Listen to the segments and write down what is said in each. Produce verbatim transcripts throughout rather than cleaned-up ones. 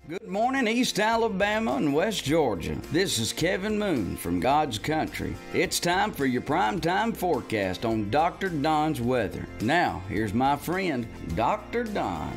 Good morning, East Alabama and West Georgia. This is Kevin Moon from God's Country. It's time for your primetime forecast on Doctor Don's weather. Now, here's my friend, Doctor Don.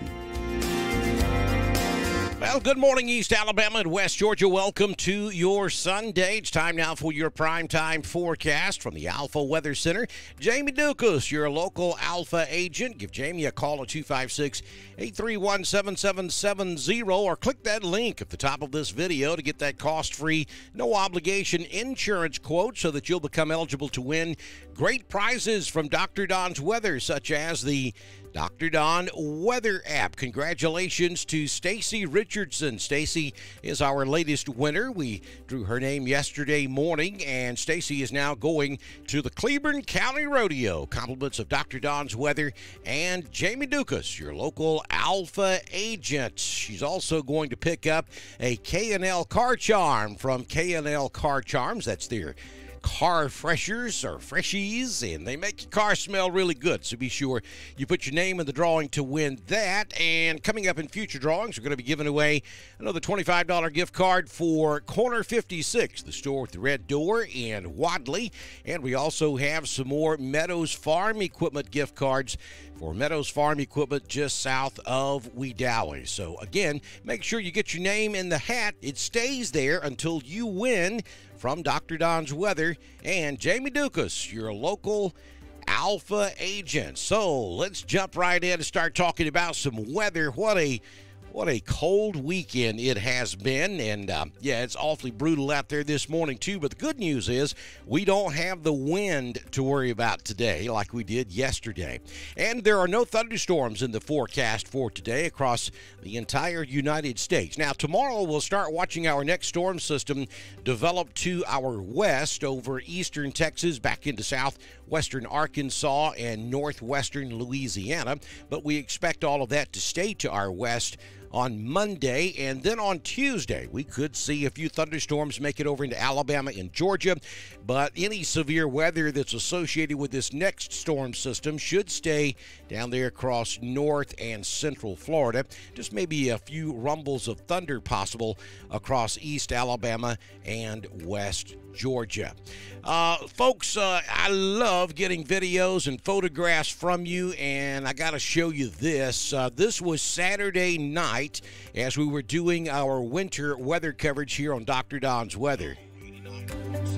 Well, good morning, East Alabama and West Georgia. Welcome to your Sunday. It's time now for your primetime forecast from the Alpha Weather Center. Jamie Dukas, your local Alpha agent. Give Jamie a call at two five six, eight three one, seven seven seven zero or click that link at the top of this video to get that cost-free, no-obligation insurance quote so that you'll become eligible to win great prizes from Doctor Don's Weather, such as the Doctor Don Weather app. Congratulations to Stacy Richardson. Stacy is our latest winner. We drew her name yesterday morning, and Stacy is now going to the Cleburne County Rodeo. Compliments of Doctor Don's Weather and Jamie Dukas, your local Alpha agent. She's also going to pick up a K and L Car Charm from K and L Car Charms. That's their car freshers or freshies, and they make your car smell really good. So be sure you put your name in the drawing to win that. And coming up in future drawings, we're going to be giving away another twenty-five dollar gift card for Corner fifty-six, the store with the red door in Wadley. And we also have some more Meadows Farm Equipment gift cards for Meadows Farm Equipment just south of Wedowee. So again, make sure you get your name in the hat. It stays there until you win from Doctor Don's Weather and Jamie Dukas, your local Alpha agent. So let's jump right in and start talking about some weather. What a What a cold weekend it has been, and uh, yeah, it's awfully brutal out there this morning too, but the good news is we don't have the wind to worry about today like we did yesterday. And there are no thunderstorms in the forecast for today across the entire United States. Now, tomorrow we'll start watching our next storm system develop to our west over eastern Texas, back into southwestern Arkansas and northwestern Louisiana, but we expect all of that to stay to our west on Monday, and then on Tuesday we could see a few thunderstorms make it over into Alabama and Georgia, but any severe weather that's associated with this next storm system should stay down there across north and central Florida. Just maybe a few rumbles of thunder possible across East Alabama and West Georgia. Uh, folks, uh, I love getting videos and photographs from you, and I got to show you this. Uh, this was Saturday night as we were doing our winter weather coverage here on Doctor Don's Weather. And our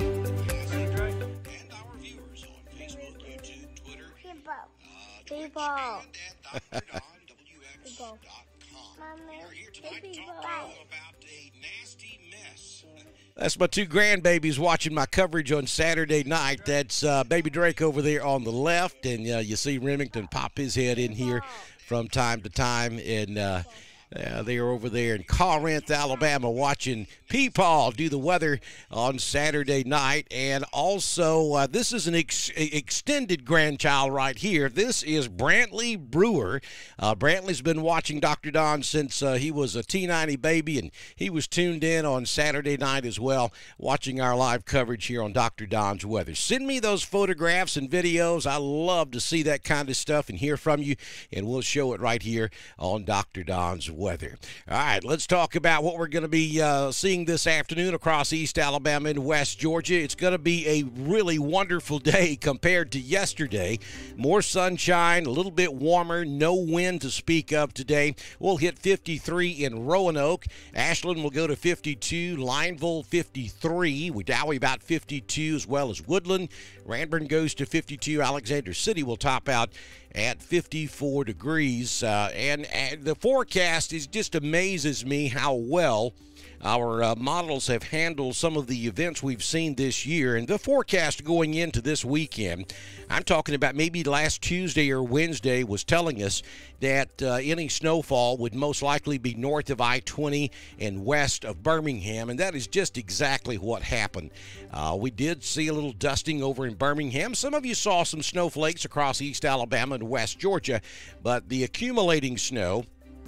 viewers on Facebook, YouTube, Twitter, People. uh, People. and at Doctor Don W X dot com. Mommy, We're here tonight to people. talk to you about a nasty mess. That's my two grandbabies watching my coverage on Saturday night. That's uh, baby Drake over there on the left, and uh, you see Remington pop his head in here from time to time, and uh, uh, they are over there in Corinth, Alabama, watching Peepaw do the weather on Saturday night. And also, uh, this is an ex extended grandchild right here. This is Brantley Brewer. Uh, Brantley's been watching Doctor Don since uh, he was a T ninety baby, and he was tuned in on Saturday night as well, watching our live coverage here on Doctor Don's Weather. Send me those photographs and videos. I love to see that kind of stuff and hear from you, and we'll show it right here on Doctor Don's Weather. All right, let's talk about what we're going to be uh, seeing this afternoon across East Alabama and West Georgia. It's going to be a really wonderful day compared to yesterday. More sunshine, a little bit warmer, no wind to speak of today. We'll hit fifty-three in Roanoke. Ashland will go to fifty-two, Lineville fifty-three, Wedowee about fifty-two, as well as Woodland. Ranburne goes to fifty-two. Alexander City will top out at fifty-four degrees. Uh, and, and the forecast is just amazes me how well our uh, models have handled some of the events we've seen this year. And the forecast going into this weekend, I'm talking about maybe last Tuesday or Wednesday, was telling us that uh, any snowfall would most likely be north of I twenty and west of Birmingham, and that is just exactly what happened. Uh, we did see a little dusting over in Birmingham. Some of you saw some snowflakes across East Alabama and West Georgia, but the accumulating snow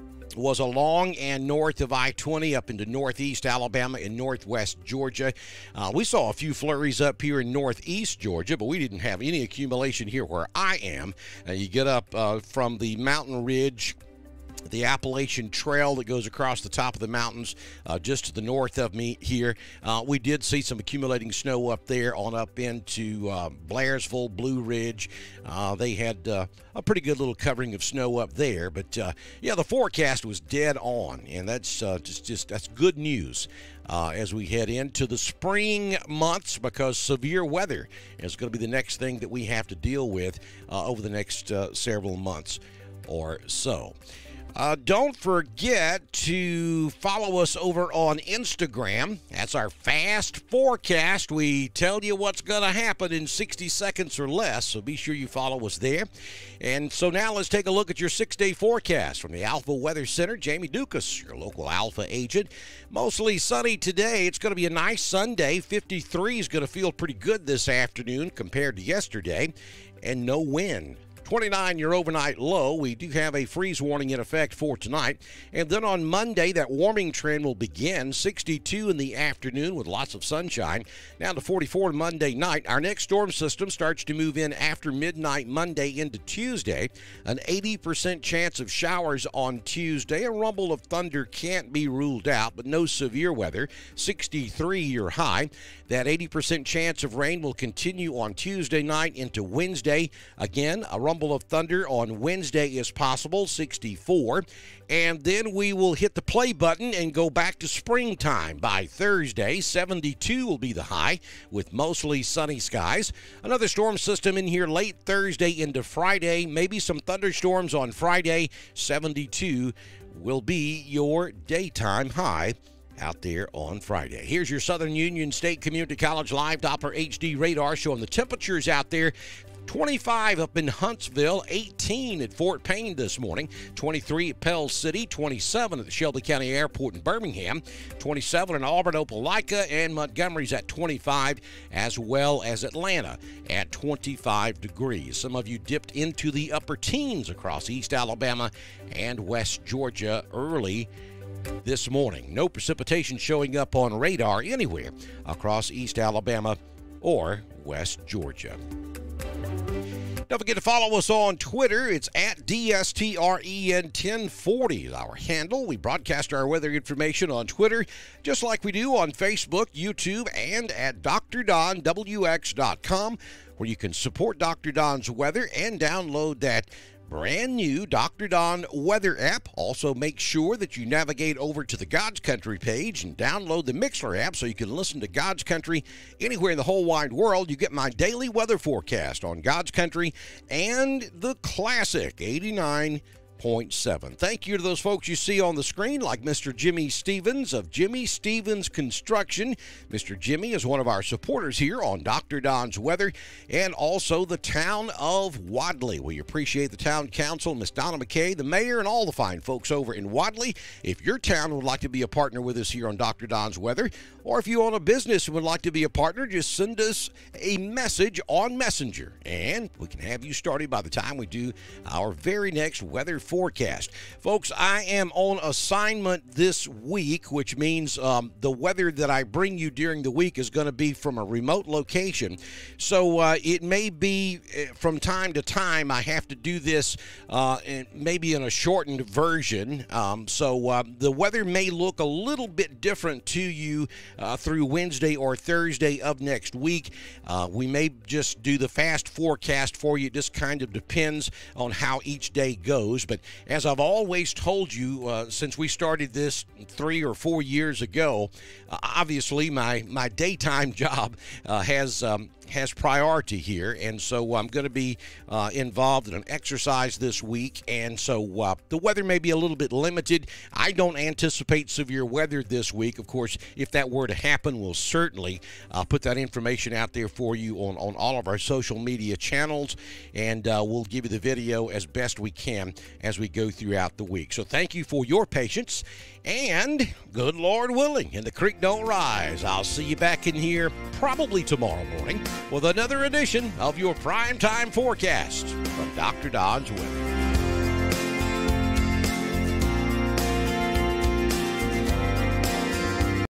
was along and north of I twenty up into northeast Alabama and northwest Georgia. Uh, we saw a few flurries up here in northeast Georgia, but we didn't have any accumulation here where I am. Uh, you get up uh, from the mountain ridge the Appalachian Trail that goes across the top of the mountains uh, just to the north of me here. Uh, we did see some accumulating snow up there on up into uh, Blairsville, Blue Ridge. Uh, they had uh, a pretty good little covering of snow up there. But, uh, yeah, the forecast was dead on, and that's uh, just, just that's good news. Uh, as we head into the spring months, because severe weather is going to be the next thing that we have to deal with uh, over the next uh, several months or so. Uh, don't forget to follow us over on Instagram. That's our fast forecast. We tell you what's going to happen in sixty seconds or less, so be sure you follow us there. And so now let's take a look at your six-day forecast from the Alpha Weather Center. Jamie Dukas, your local Alpha agent. Mostly sunny today. It's going to be a nice Sunday. fifty-three is going to feel pretty good this afternoon compared to yesterday, and no wind. twenty-nine your overnight low. We do have a freeze warning in effect for tonight. And then on Monday, that warming trend will begin. sixty-two in the afternoon with lots of sunshine. Down to forty-four Monday night. Our next storm system starts to move in after midnight Monday into Tuesday. An eighty percent chance of showers on Tuesday. A rumble of thunder can't be ruled out, but no severe weather. sixty-three your high. That eighty percent chance of rain will continue on Tuesday night into Wednesday. Again, a rumble of thunder on Wednesday is possible, sixty-four. And then we will hit the play button and go back to springtime by Thursday. seventy-two will be the high with mostly sunny skies. Another storm system in here late Thursday into Friday. Maybe some thunderstorms on Friday. seventy-two will be your daytime high out there on Friday. Here's your Southern Union State Community College live Doppler H D radar showing the temperatures out there. twenty-five up in Huntsville, eighteen at Fort Payne this morning, twenty-three at Pell City, twenty-seven at the Shelby County Airport in Birmingham, twenty-seven in Auburn, Opelika, and Montgomery's at twenty-five, as well as Atlanta at twenty-five degrees. Some of you dipped into the upper teens across East Alabama and West Georgia early this morning. No precipitation showing up on radar anywhere across East Alabama or West Georgia. Don't forget to follow us on Twitter. It's at D S T R E N ten forty is our handle. We broadcast our weather information on Twitter, just like we do on Facebook, YouTube, and at D R Don W X dot com, where you can support Doctor Don's weather and download that brand new Doctor Don weather app. Also, make sure that you navigate over to the God's Country page and download the Mixler app so you can listen to God's Country anywhere in the whole wide world. You get my daily weather forecast on God's Country and the classic eighty-nine point seven. Thank you to those folks you see on the screen, like Mister Jimmy Stevens of Jimmy Stevens Construction. Mister Jimmy is one of our supporters here on Doctor Don's Weather, and also the town of Wadley. We appreciate the town council, Miss Donna McKay, the mayor, and all the fine folks over in Wadley. If your town would like to be a partner with us here on Doctor Don's Weather, or if you own a business and would like to be a partner, just send us a message on Messenger, and we can have you started by the time we do our very next weather forecast. Folks, I am on assignment this week, which means um, the weather that I bring you during the week is going to be from a remote location. So uh, it may be uh, from time to time I have to do this uh, in, maybe in a shortened version. Um, so uh, the weather may look a little bit different to you uh, through Wednesday or Thursday of next week. Uh, we may just do the fast forecast for you. It just kind of depends on how each day goes. But as I've always told you uh, since we started this three or four years ago, uh, obviously my, my daytime job uh, has um, has priority here, and so I'm going to be uh, involved in an exercise this week, and so uh, the weather may be a little bit limited. I don't anticipate severe weather this week. Of course, if that were to happen, we'll certainly uh, put that information out there for you on, on all of our social media channels, and uh, we'll give you the video as best we can as we go throughout the week. So thank you for your patience, and good Lord willing, and the creek don't rise, I'll see you back in here probably tomorrow morning with another edition of your Primetime Forecast from Doctor Don's Weather.